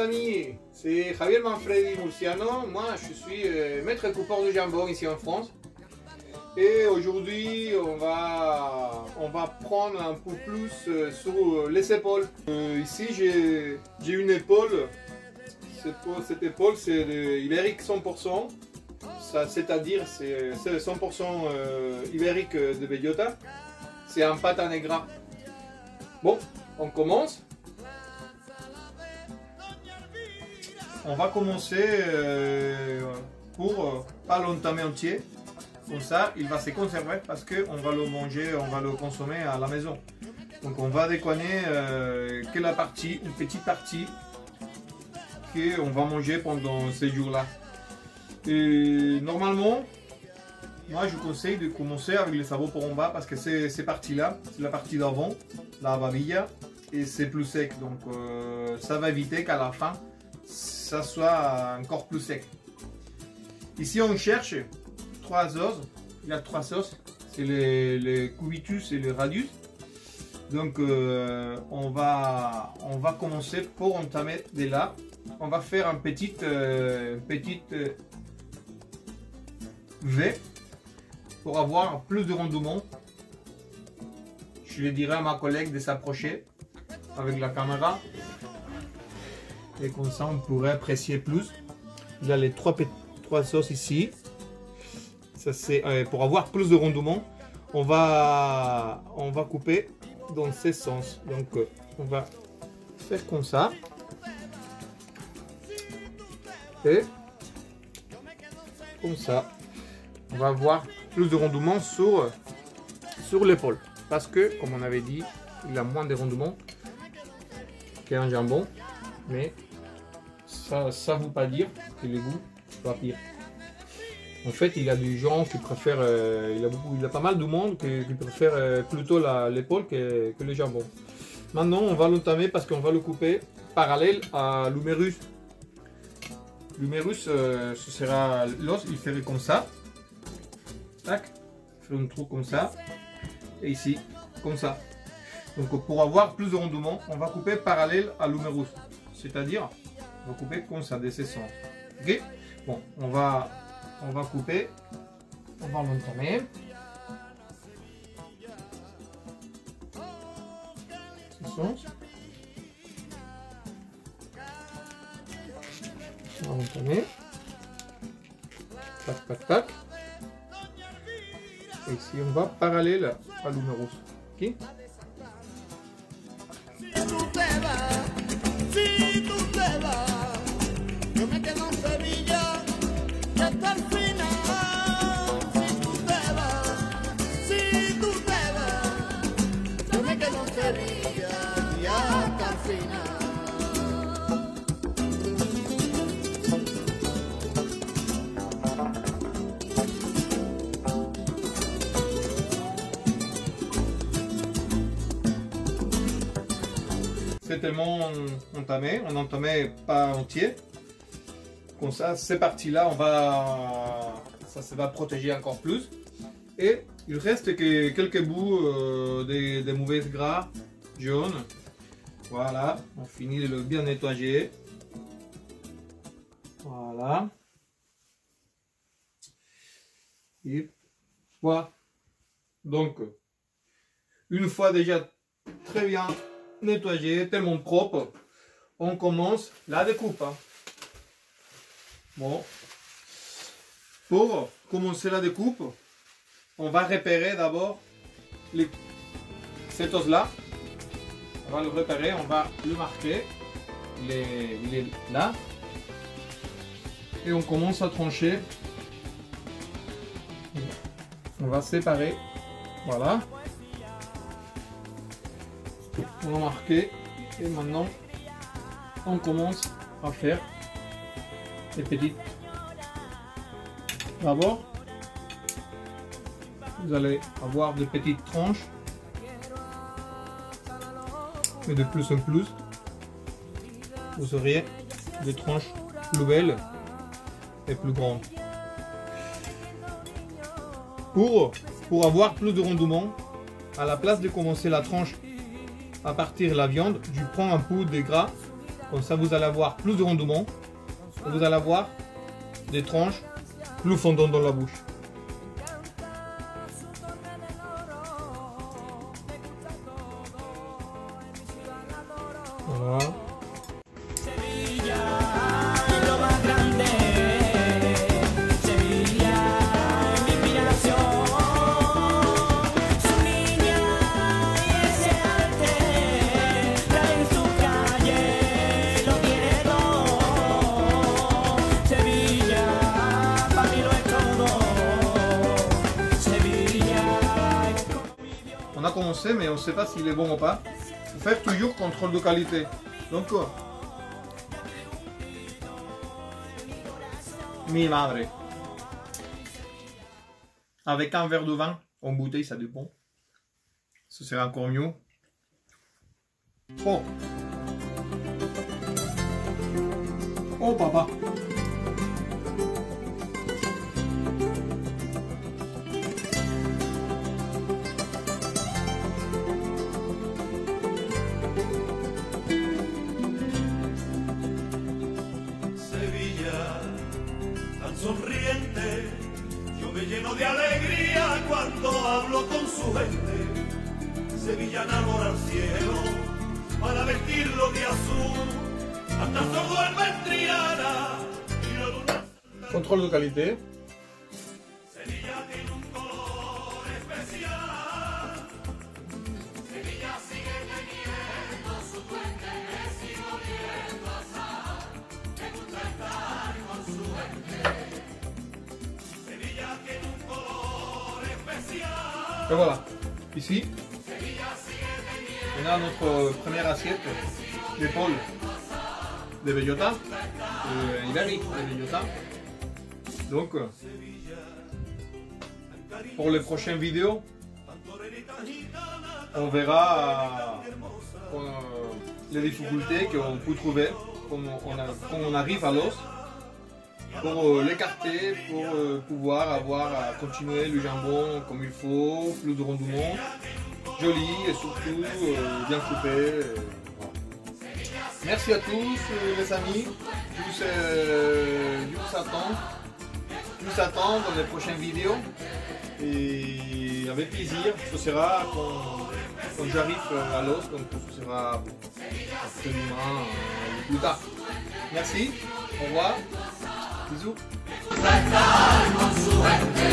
amis, c'est Javier Manfredi Murciano. Moi, je suis maître coupeur de jambon ici en France. Et aujourd'hui, on va prendre un peu plus sur les épaules. Ici, j'ai une épaule. Cette épaule, c'est de ibérique 100%. C'est-à-dire, c'est 100% ibérique de bellota. C'est un pata negra. Bon, on commence. On va commencer pour pas l'entamer entier. Comme ça, il va se conserver parce qu'on va le manger, on va le consommer à la maison. Donc on va décoigner que la partie, une petite partie qu'on va manger pendant ces jours-là. Et normalement, moi je conseille de commencer avec les sabots pour en bas parce que ces parties-là, c'est la partie d'avant, la babilla, et c'est plus sec. Donc ça va éviter qu'à la fin, ça soit encore plus sec. Ici on cherche 3 os, il y a 3 sauces, c'est les cubitus et les radius. Donc on va commencer pour entamer de là. On va faire une petite V pour avoir plus de rendement. Je dirai à ma collègue de s'approcher avec la caméra et comme ça on pourrait apprécier plus. Il y a les 3 sauces ici. Ça c'est pour avoir plus de rendement. On va couper dans ce sens. Donc on va faire comme ça et comme ça. On va avoir plus de rendement sur l'épaule parce que comme on avait dit, il a moins de rendement qu'un jambon, mais ça ne veut pas dire que les goûts soient pires. En fait, il y a des gens qui préfèrent, il y a pas mal de monde qui préfère plutôt l'épaule que le jambon. Maintenant, on va l'entamer parce qu'on va le couper parallèle à l'humérus. L'humérus, ce sera l'os, il ferait comme ça. Tac, faire un trou comme ça. Et ici, comme ça. Donc, pour avoir plus de rendement, on va couper parallèle à l'humérus. C'est-à-dire, on va couper comme ça, de ce sens. Ok? Bon, on va couper, on va l'entamer. Ce sens. On va l'entamer. Tac, tac, tac. Et ici, on va parallèle à l'humérus. Ok? C'est tellement entamé, on n'entamait pas entier. Comme ça, ces parties-là, ça va protéger encore plus. Et il reste que quelques bouts des mauvaises gras jaunes. Voilà, on finit de le bien nettoyer. Voilà. Et voilà. Donc, une fois déjà très bien nettoyé, tellement propre, on commence la découpe. Bon, pour commencer la découpe, on va repérer d'abord cet os là. On va le repérer, on va le marquer. Il est là. Et on commence à trancher. On va séparer. Voilà. On va marquer. Et maintenant, on commence à faire des petites. D'abord, vous allez avoir des petites tranches. Et de plus en plus, vous aurez des tranches plus belles et plus grandes. Pour avoir plus de rendement, à la place de commencer la tranche à partir de la viande, je prends un peu de gras Comme ça, vous allez avoir plus de rendement. Et vous allez avoir des tranches plus fondantes dans la bouche. Voilà. On a commencé, mais on ne sait pas s'il est bon ou pas. Il faut faire toujours contrôle de qualité. Donc, mi madre. Avec un verre de vin, en bouteille, ça dépend. Ce sera encore mieux. Oh. Oh papa. Sonriente, yo me lleno de alegría cuando hablo con su gente. Sevilla enamora al cielo para vestirlo de azul, hasta el sol duerme en Triana y la luna. Contrôle de qualité. Sevilla tiene un color especial. Sevilla sigue teniendo su puente, me sigo viendo asar. Me gusta estar con su gente. Et voilà, ici, on a notre première assiette d'épaule de bellota, ibérique de bellota. Donc, pour les prochaines vidéos, on verra les difficultés qu'on peut trouver quand on arrive à l'os, pour l'écarter, pour pouvoir continuer le jambon comme il faut, plus de rendement, joli et surtout bien coupé. Voilà. Merci à tous les amis, plus attendre les prochaines vidéos et avec plaisir, ce sera quand j'arrive à l'os, donc ce sera absolument plus tard. Merci, au revoir. Bisous.